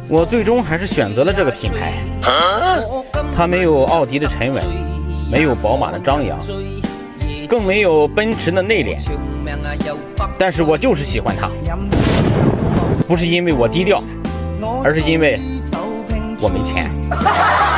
我最终还是选择了这个品牌。它没有奥迪的沉稳，没有宝马的张扬，更没有奔驰的内敛。但是我就是喜欢它，不是因为我低调，而是因为我没钱。